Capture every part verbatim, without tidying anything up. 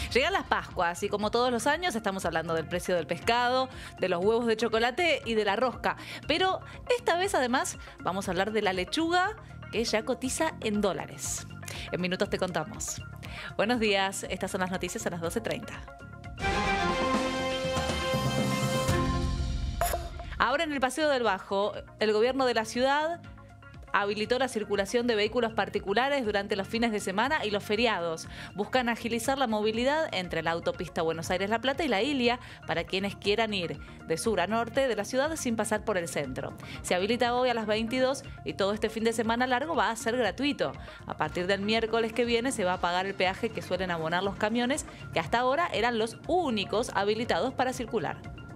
Llegan las Pascuas y como todos los años estamos hablando del precio del pescado, de los huevos de chocolate y de la rosca. Pero esta vez además vamos a hablar de la lechuga, que ya cotiza en dólares. En minutos te contamos. Buenos días, estas son las noticias a las doce treinta. Ahora en el Paseo del Bajo, el gobierno de la ciudad habilitó la circulación de vehículos particulares durante los fines de semana y los feriados. Buscan agilizar la movilidad entre la autopista Buenos Aires-La Plata y la Ilia para quienes quieran ir de sur a norte de la ciudad sin pasar por el centro. Se habilita hoy a las veintidós y todo este fin de semana largo va a ser gratuito. A partir del miércoles que viene se va a pagar el peaje que suelen abonar los camiones, que hasta ahora eran los únicos habilitados para circular.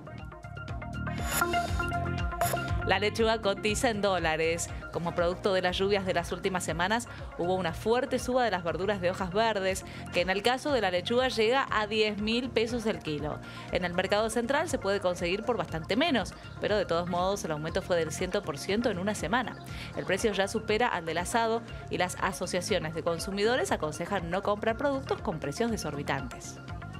La lechuga cotiza en dólares. Como producto de las lluvias de las últimas semanas, hubo una fuerte suba de las verduras de hojas verdes, que en el caso de la lechuga llega a diez mil pesos el kilo. En el mercado central se puede conseguir por bastante menos, pero de todos modos el aumento fue del cien por ciento en una semana. El precio ya supera al del asado y las asociaciones de consumidores aconsejan no comprar productos con precios desorbitantes.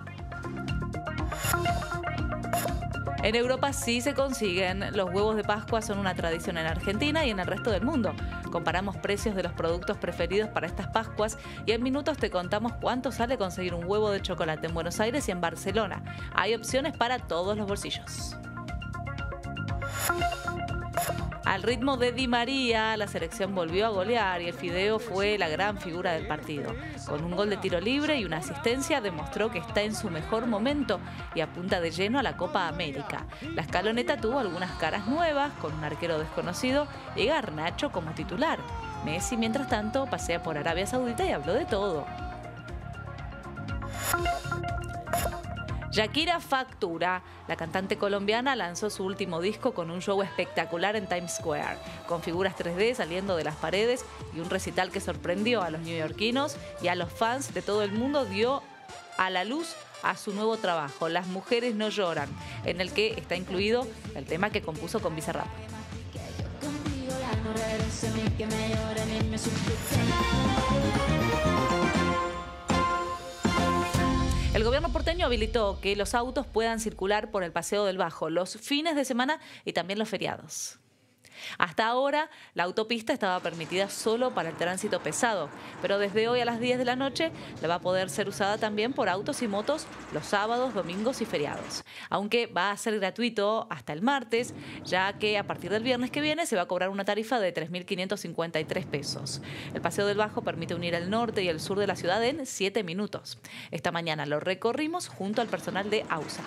En Europa sí se consiguen. Los huevos de Pascua son una tradición en Argentina y en el resto del mundo. Comparamos precios de los productos preferidos para estas Pascuas y en minutos te contamos cuánto sale conseguir un huevo de chocolate en Buenos Aires y en Barcelona. Hay opciones para todos los bolsillos. Al ritmo de Di María, la selección volvió a golear y el Fideo fue la gran figura del partido. Con un gol de tiro libre y una asistencia demostró que está en su mejor momento y apunta de lleno a la Copa América. La escaloneta tuvo algunas caras nuevas, con un arquero desconocido y Garnacho como titular. Messi, mientras tanto, pasea por Arabia Saudita y habló de todo. Shakira factura. La cantante colombiana lanzó su último disco con un show espectacular en Times Square, con figuras tres D saliendo de las paredes y un recital que sorprendió a los neoyorquinos y a los fans de todo el mundo. Dio a la luz a su nuevo trabajo, Las Mujeres No Lloran, en el que está incluido el tema que compuso con Bizarrap. El gobierno porteño habilitó que los autos puedan circular por el Paseo del Bajo los fines de semana y también los feriados. Hasta ahora, la autopista estaba permitida solo para el tránsito pesado, pero desde hoy a las diez de la noche la va a poder ser usada también por autos y motos los sábados, domingos y feriados. Aunque va a ser gratuito hasta el martes, ya que a partir del viernes que viene se va a cobrar una tarifa de tres mil quinientos cincuenta y tres pesos. El Paseo del Bajo permite unir el norte y el sur de la ciudad en siete minutos. Esta mañana lo recorrimos junto al personal de AUSA.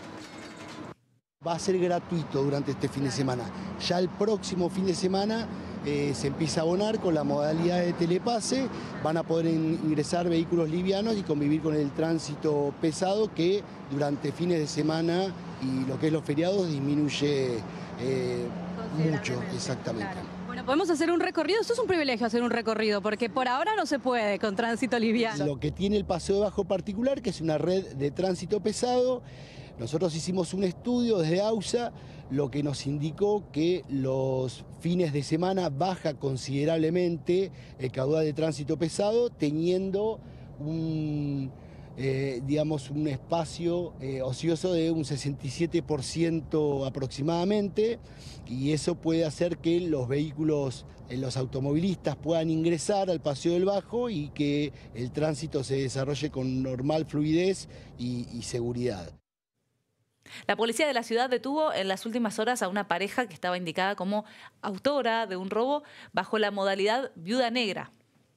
Va a ser gratuito durante este fin de semana. Ya el próximo fin de semana eh, se empieza a abonar con la modalidad de telepase. Van a poder ingresar vehículos livianos y convivir con el tránsito pesado que durante fines de semana y lo que es los feriados disminuye eh, mucho, exactamente. Claro. Bueno, podemos hacer un recorrido. Esto es un privilegio hacer un recorrido porque por ahora no se puede con tránsito liviano. Lo que tiene el Paseo de Bajo particular, que es una red de tránsito pesado. Nosotros hicimos un estudio desde AUSA, lo que nos indicó que los fines de semana baja considerablemente el caudal de tránsito pesado, teniendo un, eh, digamos, un espacio eh, ocioso de un sesenta y siete por ciento aproximadamente, y eso puede hacer que los vehículos, eh, los automovilistas puedan ingresar al Paseo del Bajo y que el tránsito se desarrolle con normal fluidez y, y seguridad. La policía de la ciudad detuvo en las últimas horas a una pareja que estaba indicada como autora de un robo bajo la modalidad viuda negra.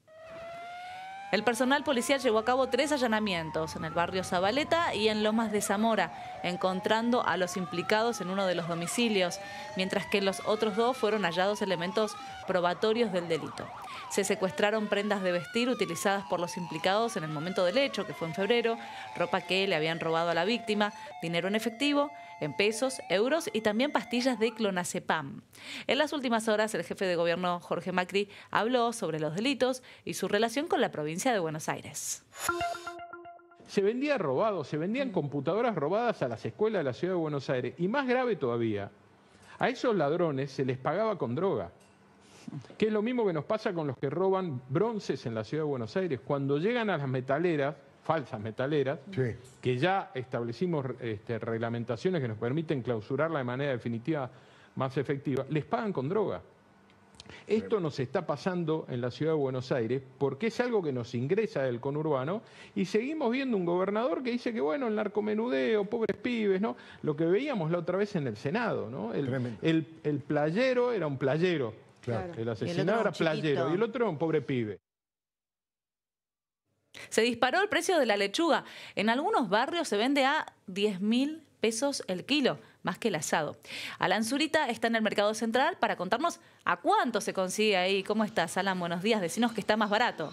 El personal policial llevó a cabo tres allanamientos en el barrio Zabaleta y en Lomas de Zamora, encontrando a los implicados en uno de los domicilios, mientras que en los otros dos fueron hallados elementos probatorios del delito. Se secuestraron prendas de vestir utilizadas por los implicados en el momento del hecho, que fue en febrero, ropa que le habían robado a la víctima, dinero en efectivo, en pesos, euros y también pastillas de clonazepam. En las últimas horas, el jefe de gobierno Jorge Macri habló sobre los delitos y su relación con la provincia de Buenos Aires. Se vendía robado, se vendían computadoras robadas a las escuelas de la ciudad de Buenos Aires. Y más grave todavía, a esos ladrones se les pagaba con droga. Que es lo mismo que nos pasa con los que roban bronces en la ciudad de Buenos Aires. Cuando llegan a las metaleras, falsas metaleras, sí. que ya establecimos este, reglamentaciones que nos permiten clausurarla de manera definitiva más efectiva, les pagan con droga. Esto nos está pasando en la ciudad de Buenos Aires porque es algo que nos ingresa del conurbano y seguimos viendo un gobernador que dice que, bueno, el narcomenudeo, pobres pibes, ¿no? Lo que veíamos la otra vez en el Senado, ¿no? El, el, el playero era un playero, claro. El asesinado era playero y el otro era un pobre pibe. Se disparó el precio de la lechuga. En algunos barrios se vende a diez mil pesos el kilo, más que el asado. Alan Zurita está en el Mercado Central para contarnos a cuánto se consigue ahí. ¿Cómo estás, Alan? Buenos días. Decinos que está más barato.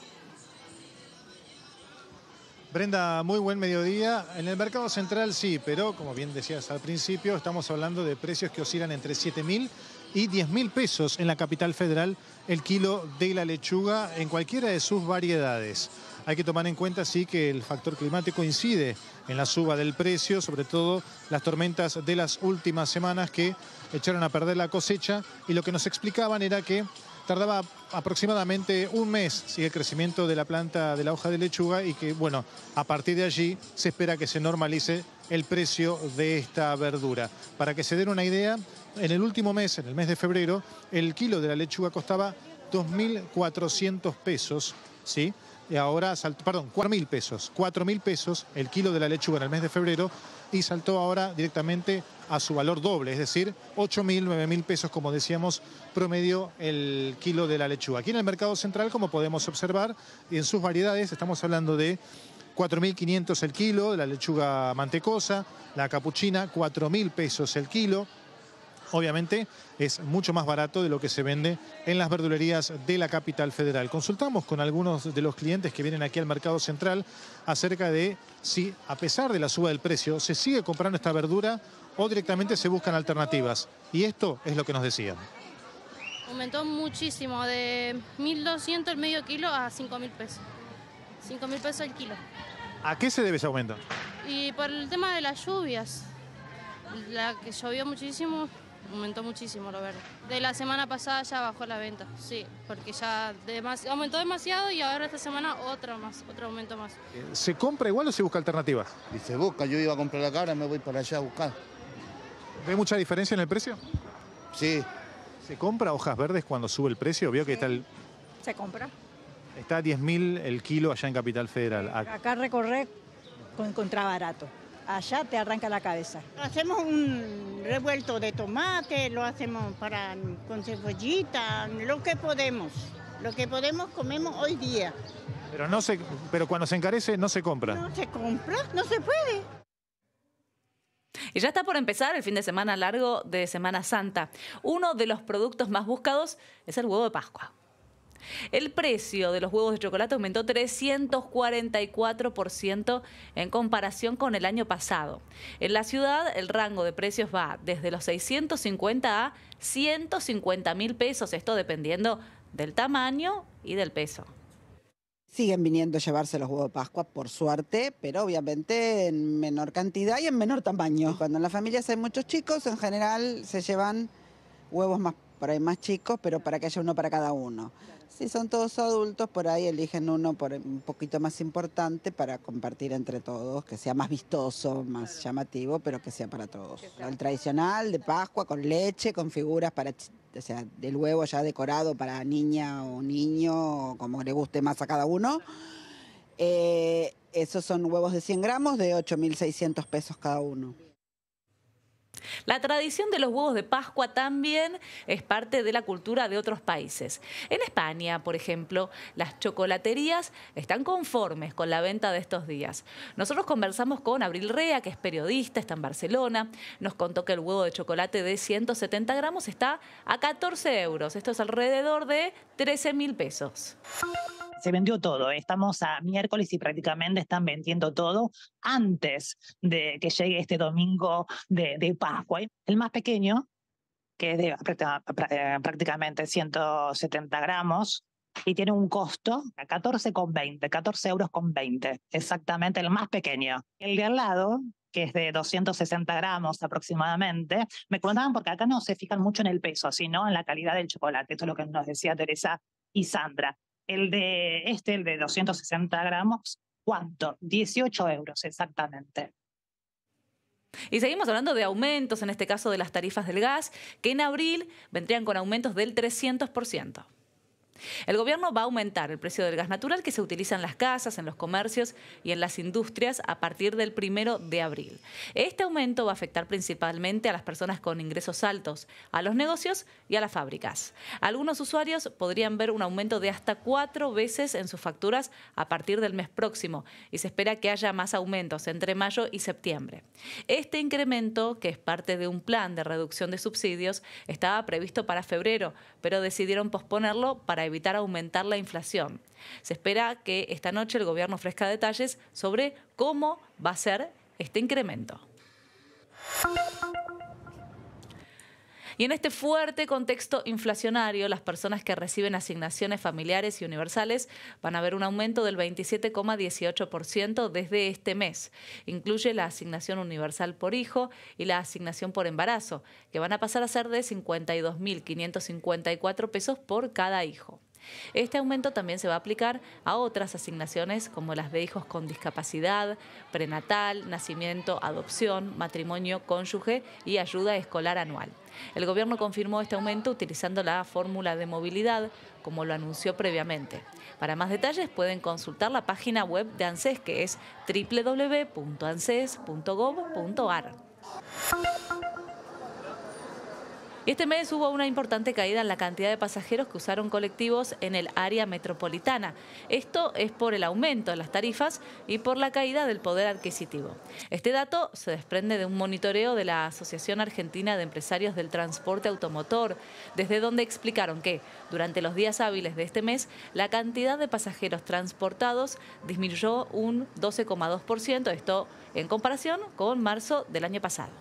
Brenda, muy buen mediodía. En el Mercado Central sí, pero como bien decías al principio, estamos hablando de precios que oscilan entre siete mil y diez mil pesos en la capital federal el kilo de la lechuga en cualquiera de sus variedades. Hay que tomar en cuenta, sí, que el factor climático incide en la suba del precio, sobre todo las tormentas de las últimas semanas que echaron a perder la cosecha, y lo que nos explicaban era que tardaba aproximadamente un mes, ¿sí?, el crecimiento de la planta de la hoja de lechuga, y que, bueno, a partir de allí se espera que se normalice el precio de esta verdura. Para que se den una idea, en el último mes, en el mes de febrero, el kilo de la lechuga costaba dos mil cuatrocientos pesos, ¿sí? Y ahora, saltó, perdón, cuatro mil pesos. cuatro mil pesos el kilo de la lechuga en el mes de febrero, y saltó ahora directamente a su valor doble, es decir, ocho mil, nueve mil pesos, como decíamos, promedio el kilo de la lechuga. Aquí en el Mercado Central, como podemos observar, y en sus variedades, estamos hablando de cuatro mil quinientos el kilo de la lechuga mantecosa, la capuchina, cuatro mil pesos el kilo. Obviamente es mucho más barato de lo que se vende en las verdulerías de la capital federal. Consultamos con algunos de los clientes que vienen aquí al Mercado Central acerca de si, a pesar de la suba del precio, se sigue comprando esta verdura o directamente se buscan alternativas. Y esto es lo que nos decían. Aumentó muchísimo, de mil doscientos el medio kilo a cinco mil pesos. cinco mil pesos el kilo. ¿A qué se debe ese aumento? Y por el tema de las lluvias, la que llovió muchísimo, aumentó muchísimo lo verde. De la semana pasada ya bajó la venta, sí, porque ya demas aumentó demasiado, y ahora esta semana otro más, otro aumento más. ¿Se compra igual o se busca alternativas? Y se busca, yo iba a comprar la cabra, me voy para allá a buscar. ¿Ve mucha diferencia en el precio? Sí. ¿Se compra hojas verdes cuando sube el precio? Vio que está el... Se compra. Está a diez mil el kilo allá en Capital Federal. Acá recorrer con encontrar barato. Allá te arranca la cabeza. Hacemos un revuelto de tomate, lo hacemos para con cebollita, lo que podemos. Lo que podemos comemos hoy día. Pero, no se, pero cuando se encarece no se compra. No se compra, no se puede. Y ya está por empezar el fin de semana largo de Semana Santa. Uno de los productos más buscados es el huevo de Pascua. El precio de los huevos de chocolate aumentó trescientos cuarenta y cuatro por ciento en comparación con el año pasado. En la ciudad, el rango de precios va desde los seiscientos cincuenta a ciento cincuenta mil pesos, esto dependiendo del tamaño y del peso. Siguen viniendo a llevarse los huevos de Pascua, por suerte, pero obviamente en menor cantidad y en menor tamaño. Cuando en las familias hay muchos chicos, en general se llevan huevos más, por ahí más chicos, pero para que haya uno para cada uno. Si son todos adultos, por ahí eligen uno por un poquito más importante para compartir entre todos, que sea más vistoso, más llamativo, pero que sea para todos. El tradicional de Pascua, con leche, con figuras para, o sea, del huevo ya decorado para niña o niño, o como le guste más a cada uno. Eh, esos son huevos de cien gramos de ocho mil seiscientos pesos cada uno. La tradición de los huevos de Pascua también es parte de la cultura de otros países. En España, por ejemplo, las chocolaterías están conformes con la venta de estos días. Nosotros conversamos con Abril Rea, que es periodista, está en Barcelona. Nos contó que el huevo de chocolate de ciento setenta gramos está a catorce euros. Esto es alrededor de trece mil pesos. Se vendió todo, estamos a miércoles y prácticamente están vendiendo todo antes de que llegue este domingo de, de Pascua. El más pequeño, que es de prácticamente ciento setenta gramos y tiene un costo a catorce con veinte, catorce euros con veinte, exactamente el más pequeño. El de al lado, que es de doscientos sesenta gramos aproximadamente, me contaban porque acá no se fijan mucho en el peso, sino en la calidad del chocolate. Esto es lo que nos decía Teresa y Sandra. El de este, el de doscientos sesenta gramos, ¿Cuánto? dieciocho euros exactamente. Y seguimos hablando de aumentos, en este caso de las tarifas del gas, que en abril vendrían con aumentos del trescientos por ciento. El gobierno va a aumentar el precio del gas natural que se utiliza en las casas, en los comercios y en las industrias a partir del primero de abril. Este aumento va a afectar principalmente a las personas con ingresos altos, a los negocios y a las fábricas. Algunos usuarios podrían ver un aumento de hasta cuatro veces en sus facturas a partir del mes próximo y se espera que haya más aumentos entre mayo y septiembre. Este incremento, que es parte de un plan de reducción de subsidios, estaba previsto para febrero, pero decidieron posponerlo para evitar aumentar la inflación. Se espera que esta noche el gobierno ofrezca detalles sobre cómo va a ser este incremento. Y en este fuerte contexto inflacionario, las personas que reciben asignaciones familiares y universales van a ver un aumento del veintisiete coma dieciocho por ciento desde este mes. Incluye la asignación universal por hijo y la asignación por embarazo, que van a pasar a ser de cincuenta y dos mil quinientos cincuenta y cuatro pesos por cada hijo. Este aumento también se va a aplicar a otras asignaciones como las de hijos con discapacidad, prenatal, nacimiento, adopción, matrimonio, cónyuge y ayuda escolar anual. El gobierno confirmó este aumento utilizando la fórmula de movilidad, como lo anunció previamente. Para más detalles pueden consultar la página web de ANSES, que es doble u doble u doble u punto anses punto gov punto ar. Este mes hubo una importante caída en la cantidad de pasajeros que usaron colectivos en el área metropolitana. Esto es por el aumento de las tarifas y por la caída del poder adquisitivo. Este dato se desprende de un monitoreo de la Asociación Argentina de Empresarios del Transporte Automotor, desde donde explicaron que durante los días hábiles de este mes la cantidad de pasajeros transportados disminuyó un doce coma dos por ciento, esto en comparación con marzo del año pasado.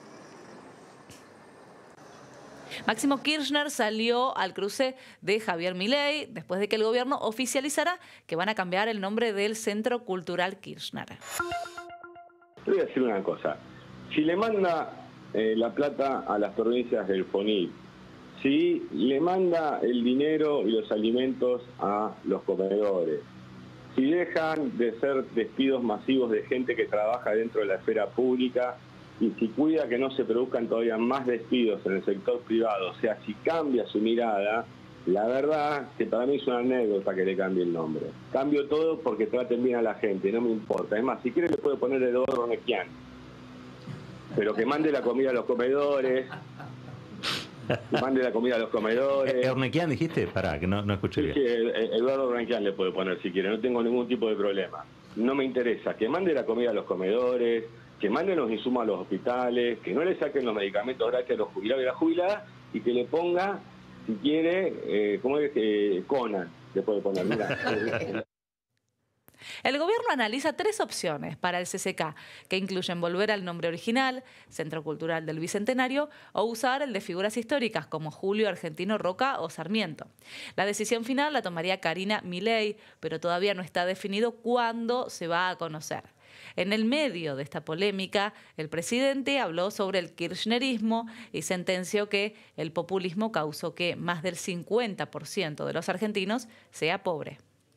Máximo Kirchner salió al cruce de Javier Milei después de que el gobierno oficializara que van a cambiar el nombre del Centro Cultural Kirchner. Te voy a decir una cosa. Si le manda eh, la plata a las provincias del FONIP, si le manda el dinero y los alimentos a los comedores, si dejan de ser despidos masivos de gente que trabaja dentro de la esfera pública, y si cuida que no se produzcan todavía más despidos en el sector privado, o sea, si cambia su mirada, la verdad que para mí es una anécdota que le cambie el nombre. Cambio todo porque traten bien a la gente, no me importa. Es más, si quiere le puedo poner Eduardo Ornequian, pero que mande la comida a los comedores, que mande la comida a los comedores. ¿Ornequian dijiste? Pará, que no, no escuché bien. Sí, Eduardo Ornequian le puedo poner si quiere, no tengo ningún tipo de problema. No me interesa, que mande la comida a los comedores, que manden los insumos a los hospitales, que no le saquen los medicamentos gratis a los jubilados y a las jubiladas, y que le ponga, si quiere, eh, ¿cómo es? Eh, Conan, le puede poner. Mira. El gobierno analiza tres opciones para el C C K, que incluyen volver al nombre original, Centro Cultural del Bicentenario, o usar el de figuras históricas como Julio Argentino Roca o Sarmiento. La decisión final la tomaría Karina Milei, pero todavía no está definido cuándo se va a conocer. En el medio de esta polémica, el presidente habló sobre el kirchnerismo y sentenció que el populismo causó que más del cincuenta por ciento de los argentinos sea pobre.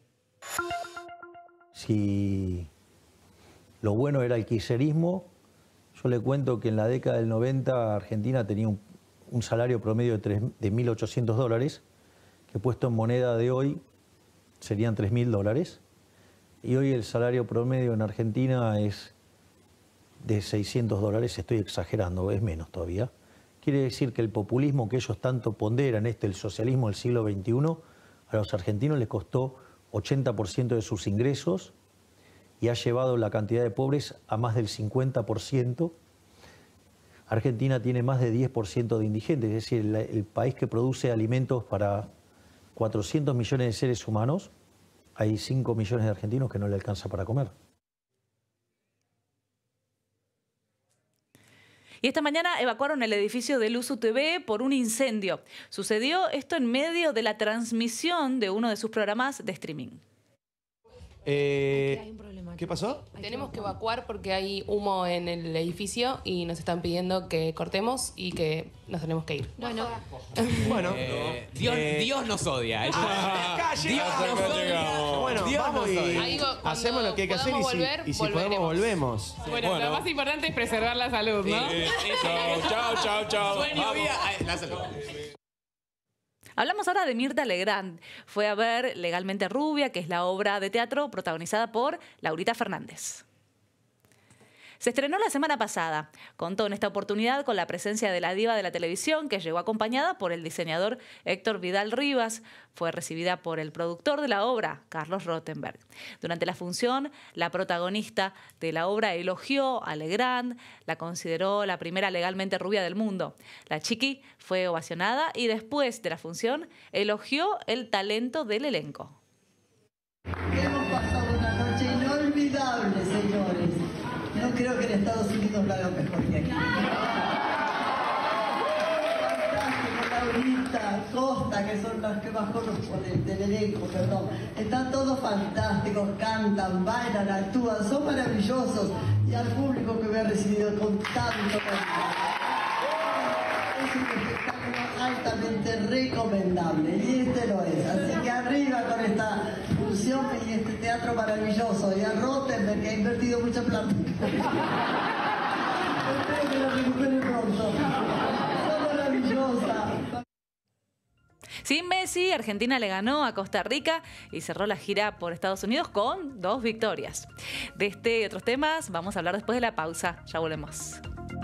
Si lo bueno era el kirchnerismo, yo le cuento que en la década del noventa Argentina tenía un, un salario promedio de, de mil ochocientos dólares, que puesto en moneda de hoy serían tres mil dólares. Y hoy el salario promedio en Argentina es de seiscientos dólares, estoy exagerando, es menos todavía. Quiere decir que el populismo que ellos tanto ponderan, este, el socialismo del siglo veintiuno, a los argentinos les costó ochenta por ciento de sus ingresos y ha llevado la cantidad de pobres a más del cincuenta por ciento. Argentina tiene más de diez por ciento de indigentes, es decir, el, el país que produce alimentos para cuatrocientos millones de seres humanos, hay cinco millones de argentinos que no le alcanza para comer. Y esta mañana evacuaron el edificio de Luzu T V por un incendio. Sucedió esto en medio de la transmisión de uno de sus programas de streaming. Eh, ¿Qué pasó? Tenemos que evacuar porque hay humo en el edificio y nos están pidiendo que cortemos y que nos tenemos que ir. Bueno, Bueno, eh, Dios, eh, Dios nos odia. El- Acá Dios llegamos. nos odia. Bueno, Dios vamos nos y odia. Ahí, cuando hacemos lo que hay que hacer y podamos si, volver, y si podemos volveremos. volvemos. Bueno, Bueno. lo más importante es preservar la salud, ¿no? Eh, eso. Chao, chao, chao. Sueño, Vamos. vida. Ay, la salud. Hablamos ahora de Mirta Legrand. Fue a ver Legalmente Rubia, que es la obra de teatro protagonizada por Laurita Fernández. Se estrenó la semana pasada. Contó en esta oportunidad con la presencia de la diva de la televisión, que llegó acompañada por el diseñador Héctor Vidal Rivas. Fue recibida por el productor de la obra, Carlos Rottenberg. Durante la función, la protagonista de la obra elogió a Legrand, la consideró la primera legalmente rubia del mundo. La chiqui fue ovacionada y después de la función elogió el talento del elenco. Hemos pasado una noche inolvidable, señores. No creo que en Estados Unidos lo hagan mejor que aquí. Fantástico, Laurita, Costa, que son los que más conozco del, del elenco, perdón. Están todos fantásticos, cantan, bailan, actúan, son maravillosos. Y al público que me ha recibido con tanto cariño. Es un espectáculo altamente recomendable, y este lo es. Así que arriba con esta función y este teatro maravilloso. Y a Rottenberg, que ha invertido mucha plata. Espero que lo recupere pronto. Son maravillosa. Sin Messi, Argentina le ganó a Costa Rica y cerró la gira por Estados Unidos con dos victorias. De este y otros temas vamos a hablar después de la pausa. Ya volvemos.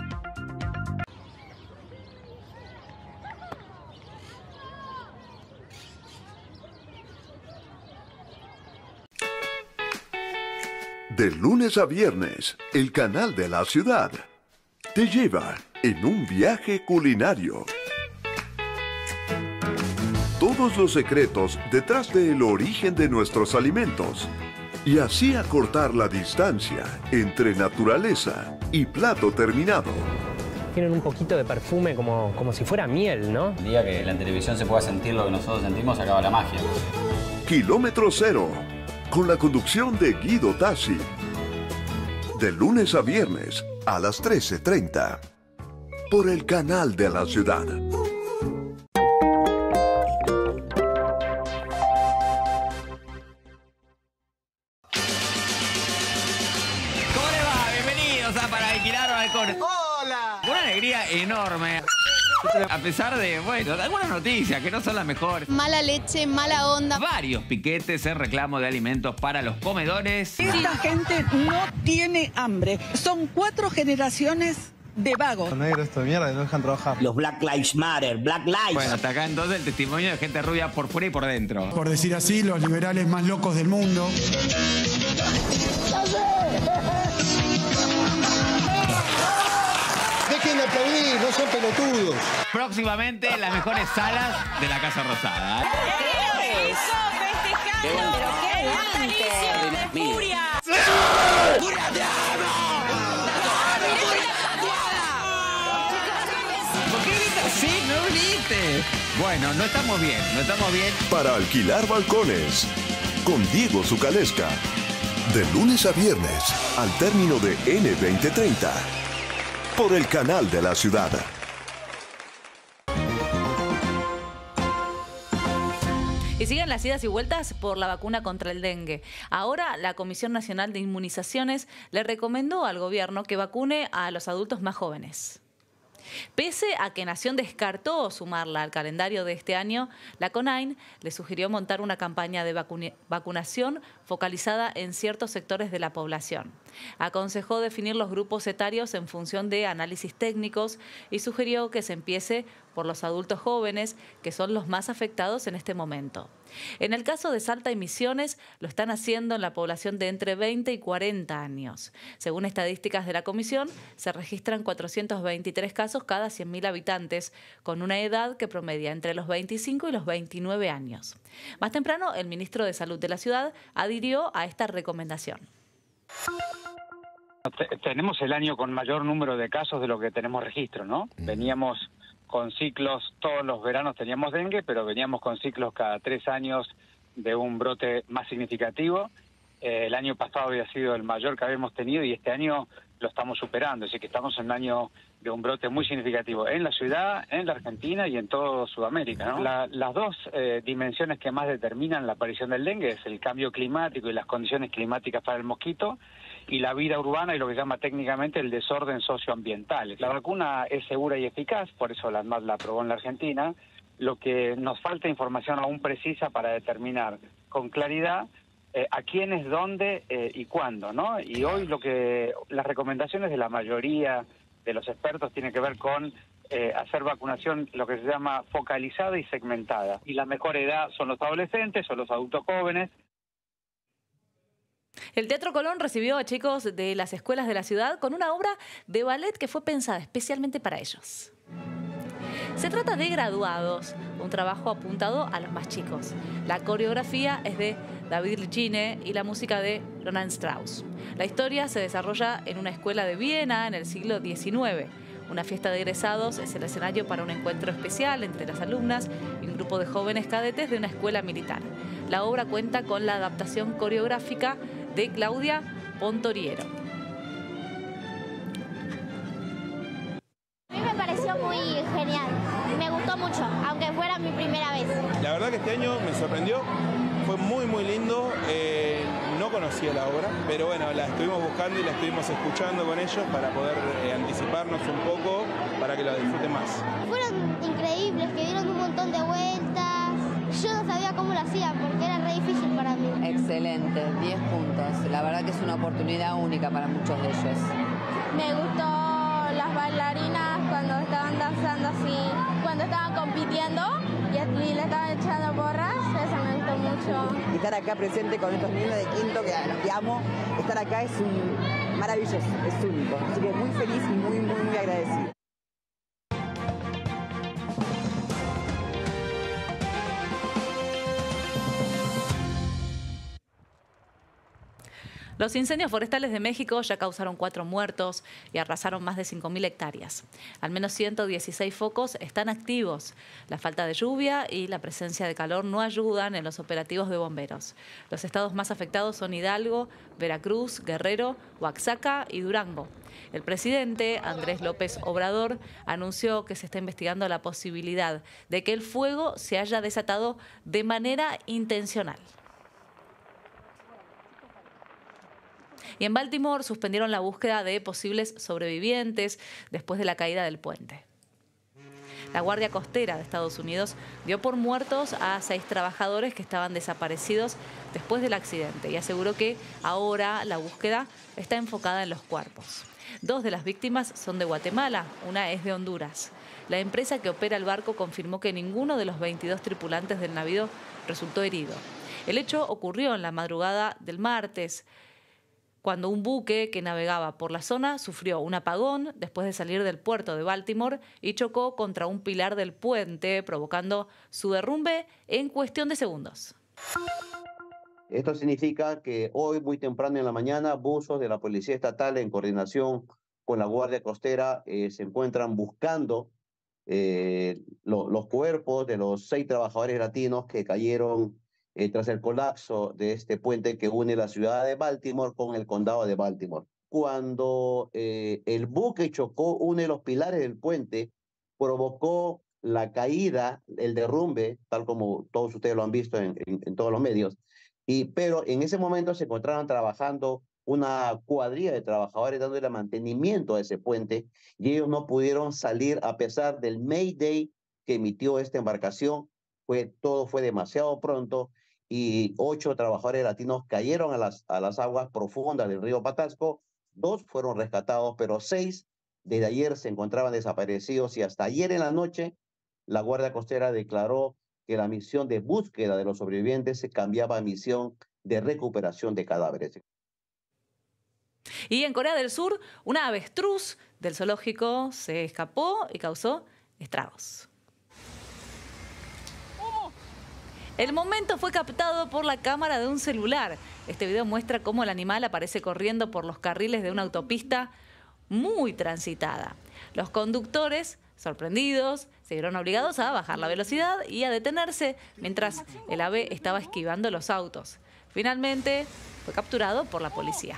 De lunes a viernes, el canal de la ciudad te lleva en un viaje culinario. Todos los secretos detrás del origen de nuestros alimentos y así acortar la distancia entre naturaleza y plato terminado. Tienen un poquito de perfume como, como si fuera miel, ¿no? El día que en la televisión se pueda sentir lo que nosotros sentimos, acaba la magia. Kilómetro Cero, con la conducción de Guido Tassi. De lunes a viernes a las trece treinta. Por el canal de la ciudad. ¿Cómo le va? Bienvenidos a Para Alquilar Balcones. ¡Hola! Una alegría enorme. A pesar de, bueno, de algunas noticias que no son las mejores. Mala leche, mala onda. Varios piquetes en reclamo de alimentos para los comedores. Esta gente no tiene hambre. Son cuatro generaciones de vagos. Los negros estos de mierda no dejan trabajar. Los Black Lives Matter, Black Lives. Bueno, hasta acá entonces el testimonio de gente rubia por fuera y por dentro. Por decir así, los liberales más locos del mundo. Dejen de aplaudir, no son pelotudos. Próximamente las mejores salas de la Casa Rosada. ¿Qué hizo festejando? ¿Pero qué natalicio de Furia? ¡Furia te amo! ¿Por qué gritas así? No grites. Bueno, no estamos bien, no estamos bien. Para alquilar balcones, con Diego Zucalesca. De lunes a viernes, al término de N veinte treinta. Por el canal de la ciudad. Y siguen las idas y vueltas por la vacuna contra el dengue. Ahora la Comisión Nacional de Inmunizaciones le recomendó al gobierno que vacune a los adultos más jóvenes. Pese a que Nación descartó sumarla al calendario de este año, la CONAIN le sugirió montar una campaña de vacunación focalizada en ciertos sectores de la población. Aconsejó definir los grupos etarios en función de análisis técnicos y sugirió que se empiece por los adultos jóvenes, que son los más afectados en este momento. En el caso de Salta y Misiones, lo están haciendo en la población de entre veinte y cuarenta años. Según estadísticas de la comisión, se registran cuatrocientos veintitrés casos cada cien mil habitantes, con una edad que promedia entre los veinticinco y los veintinueve años. Más temprano, el ministro de Salud de la ciudad adhirió a esta recomendación. Tenemos el año con mayor número de casos de lo que tenemos registro, ¿no? Mm. Veníamos con ciclos, todos los veranos teníamos dengue, pero veníamos con ciclos cada tres años de un brote más significativo. Eh, el año pasado había sido el mayor que habíamos tenido y este año lo estamos superando, así que estamos en un año de un brote muy significativo en la ciudad, en la Argentina y en toda Sudamérica, ¿no? La, las dos eh, dimensiones que más determinan la aparición del dengue es el cambio climático y las condiciones climáticas para el mosquito y la vida urbana y lo que se llama técnicamente el desorden socioambiental. La vacuna es segura y eficaz, por eso la ANMAT la aprobó en la Argentina. Lo que nos falta información aún precisa para determinar con claridad Eh, a quiénes, dónde eh, y cuándo, ¿no? Y hoy lo que las recomendaciones de la mayoría de los expertos tienen que ver con eh, hacer vacunación, lo que se llama focalizada y segmentada. Y la mejor edad son los adolescentes, son los adultos jóvenes. El Teatro Colón recibió a chicos de las escuelas de la ciudad con una obra de ballet que fue pensada especialmente para ellos. Se trata de Graduados, un trabajo apuntado a los más chicos. La coreografía es de David Licine y la música de Roland Strauss. La historia se desarrolla en una escuela de Viena en el siglo diecinueve. Una fiesta de egresados es el escenario para un encuentro especial entre las alumnas y un grupo de jóvenes cadetes de una escuela militar. La obra cuenta con la adaptación coreográfica de Claudia Pontoriero. A mí me pareció muy genial, me gustó mucho, aunque fuera mi primera vez. La verdad que este año me sorprendió, fue muy muy lindo, eh, no conocía la obra, pero bueno, la estuvimos buscando y la estuvimos escuchando con ellos para poder eh, anticiparnos un poco, para que la disfruten más. Fueron increíbles, que dieron un montón de vueltas, yo no sabía cómo lo hacían porque era re difícil para mí. Excelente, diez puntos, la verdad que es una oportunidad única para muchos de ellos. Me gustó las bailarinas cuando estaban danzando así, cuando estaban compitiendo y le estaban echando porras, eso me gustó mucho. Y estar acá presente con estos niños de quinto, que a los que amo, estar acá es un maravilloso, es único. Así que muy feliz y muy, muy, muy agradecido. Los incendios forestales de México ya causaron cuatro muertos y arrasaron más de cinco mil hectáreas. Al menos ciento dieciséis focos están activos. La falta de lluvia y la presencia de calor no ayudan en los operativos de bomberos. Los estados más afectados son Hidalgo, Veracruz, Guerrero, Oaxaca y Durango. El presidente, Andrés López Obrador, anunció que se está investigando la posibilidad de que el fuego se haya desatado de manera intencional. Y en Baltimore suspendieron la búsqueda de posibles sobrevivientes después de la caída del puente. La Guardia Costera de Estados Unidos dio por muertos a seis trabajadores que estaban desaparecidos después del accidente y aseguró que ahora la búsqueda está enfocada en los cuerpos. Dos de las víctimas son de Guatemala, una es de Honduras. La empresa que opera el barco confirmó que ninguno de los veintidós tripulantes del navío resultó herido. El hecho ocurrió en la madrugada del martes, cuando un buque que navegaba por la zona sufrió un apagón después de salir del puerto de Baltimore y chocó contra un pilar del puente, provocando su derrumbe en cuestión de segundos. Esto significa que hoy, muy temprano en la mañana, buzos de la Policía Estatal, en coordinación con la Guardia Costera, eh, se encuentran buscando eh, lo, los cuerpos de los seis trabajadores latinos que cayeron Eh, tras el colapso de este puente que une la ciudad de Baltimore con el condado de Baltimore. Cuando eh, el buque chocó uno de los pilares del puente, provocó la caída, el derrumbe, tal como todos ustedes lo han visto en, en, en todos los medios, y, pero en ese momento se encontraban trabajando una cuadrilla de trabajadores dándole mantenimiento a ese puente y ellos no pudieron salir a pesar del Mayday que emitió esta embarcación. Fue, todo fue demasiado pronto y ocho trabajadores latinos cayeron a las, a las aguas profundas del río Patasco. Dos fueron rescatados, pero seis desde ayer se encontraban desaparecidos y hasta ayer en la noche la Guardia Costera declaró que la misión de búsqueda de los sobrevivientes se cambiaba a misión de recuperación de cadáveres. Y en Corea del Sur, una avestruz del zoológico se escapó y causó estragos. El momento fue captado por la cámara de un celular. Este video muestra cómo el animal aparece corriendo por los carriles de una autopista muy transitada. Los conductores, sorprendidos, se vieron obligados a bajar la velocidad y a detenerse mientras el ave estaba esquivando los autos. Finalmente fue capturado por la policía.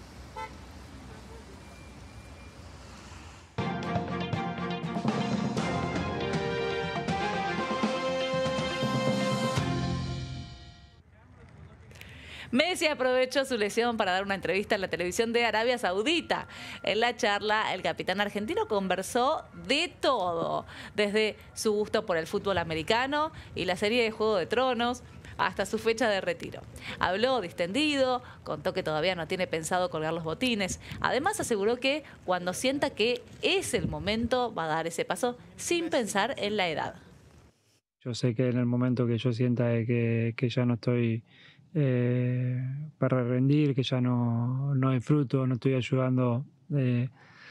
Messi aprovechó su lesión para dar una entrevista en la televisión de Arabia Saudita. En la charla, el capitán argentino conversó de todo, desde su gusto por el fútbol americano y la serie de Juego de Tronos, hasta su fecha de retiro. Habló distendido, contó que todavía no tiene pensado colgar los botines. Además, aseguró que cuando sienta que es el momento, va a dar ese paso sin pensar en la edad. Yo sé que en el momento que yo sienta que, que ya no estoy eh, para rendir, que ya no, no disfruto, no estoy ayudando eh,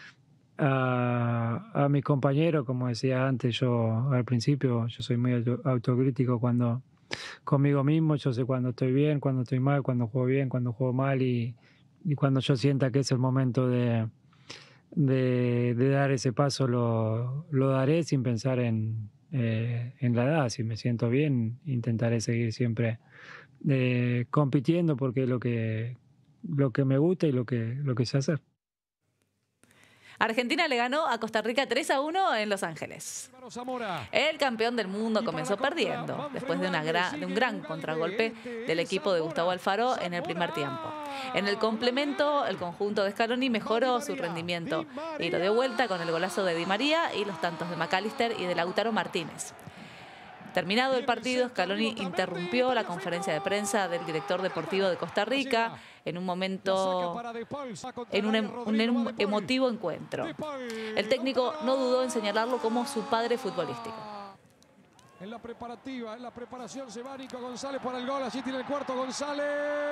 a, a mis compañeros, como decía antes, yo al principio, yo soy muy auto, autocrítico cuando conmigo mismo, yo sé cuando estoy bien, cuando estoy mal, cuando juego bien, cuando juego mal y, y cuando yo sienta que es el momento de, de, de dar ese paso lo, lo daré sin pensar en, eh, en la edad. Si me siento bien, intentaré seguir siempre eh, compitiendo porque es lo que, lo que me gusta y lo que, lo que sé hacer. Argentina le ganó a Costa Rica tres a uno en Los Ángeles. El campeón del mundo comenzó perdiendo después de, una gra de un gran contragolpe del equipo de Gustavo Alfaro en el primer tiempo. En el complemento, el conjunto de Scaloni mejoró su rendimiento y lo dio vuelta con el golazo de Di María y los tantos de McAllister y de Lautaro Martínez. Terminado el partido, Scaloni interrumpió la conferencia de prensa del director deportivo de Costa Rica en un momento, en un, em, un emotivo encuentro. El técnico no dudó en señalarlo como su padre futbolístico. En la preparativa, en la preparación se va Nico González para el gol. Allí tiene el cuarto González.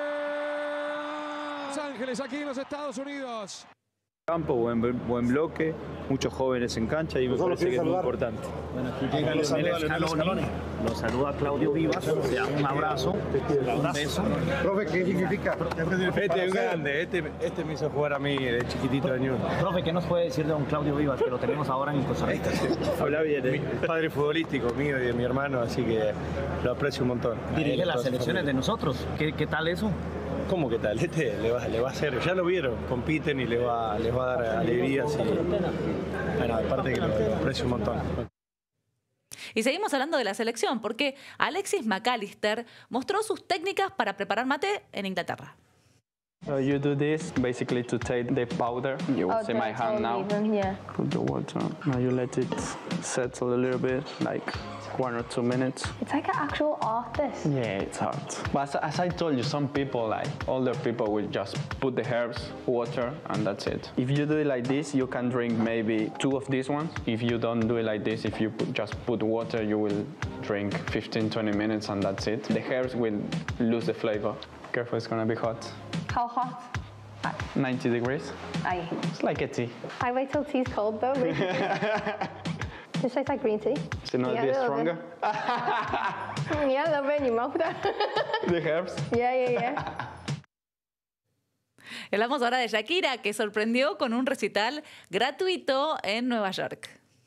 Los Ángeles, aquí en los Estados Unidos. Campo, buen, buen bloque, muchos jóvenes en cancha y me parece que es muy importante. Bueno, aquí llega los Scaloni, los saluda Claudio Vivas, o sea, un abrazo, un beso. Profe, ¿qué significa? Este es grande, este, este me hizo jugar a mí de chiquitito de Ñuble. Profe, ¿qué nos puede decir de don Claudio Vivas, que lo tenemos ahora en Costa Rica? Habla bien, es padre futbolístico mío y de mi hermano, así que lo aprecio un montón. Dirige las selecciones de nosotros, ¿qué, qué tal eso? ¿Cómo que tal? Este le va, le va a hacer, ya lo vieron, compiten y le va, les va a dar alegrías. Y, bueno, aparte que lo, lo aprecio un montón. Y seguimos hablando de la selección, porque Alexis McAllister mostró sus técnicas para preparar mate en Inglaterra. So you do this basically to take the powder. You will oh, see my hand now. Even, yeah. Put the water. Now you let it settle a little bit, like one or two minutes. It's like an actual artist. Yeah, it's hard. But as, as I told you, some people, like older people, will just put the herbs, water, and that's it. If you do it like this, you can drink maybe two of these ones. If you don't do it like this, if you put, just put water, you will drink fifteen, twenty minutes, and that's it. The herbs will lose the flavor. Careful, it's gonna be hot. How hot? ninety degrees. Aye. It's like a tea. I wait till tea's cold though. It tastes like green tea. Should not yeah, be stronger. Yeah, a little bit in your mouth there. The herbs. Yeah, yeah, yeah. Hablamos ahora de Shakira, que sorprendió con un recital gratuito en Nueva York.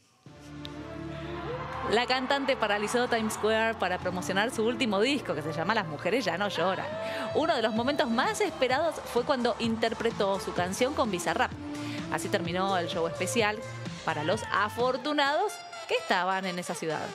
La cantante paralizó Times Square para promocionar su último disco, que se llama Las mujeres ya no lloran. Uno de los momentos más esperados fue cuando interpretó su canción con Bizarrap. Así terminó el show especial para los afortunados que estaban en esa ciudad.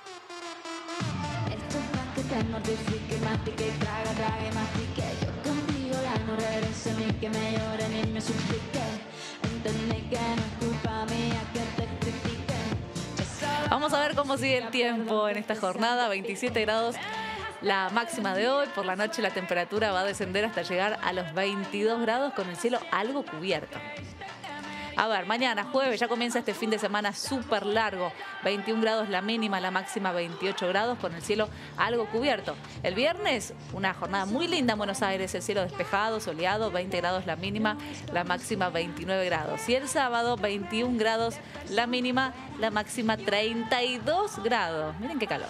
Vamos a ver cómo sigue el tiempo en esta jornada. veintisiete grados la máxima de hoy. Por la noche la temperatura va a descender hasta llegar a los veintidós grados con el cielo algo cubierto. A ver, mañana jueves ya comienza este fin de semana súper largo. veintiún grados la mínima, la máxima veintiocho grados con el cielo algo cubierto. El viernes una jornada muy linda en Buenos Aires, el cielo despejado, soleado, veinte grados la mínima, la máxima veintinueve grados. Y el sábado veintiún grados la mínima, la máxima treinta y dos grados. Miren qué calor.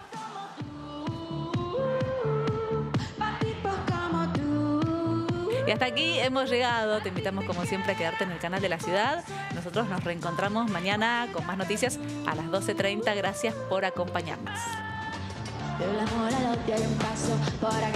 Y hasta aquí hemos llegado. Te invitamos como siempre a quedarte en el canal de la ciudad. Nosotros nos reencontramos mañana con más noticias a las doce treinta. Gracias por acompañarnos.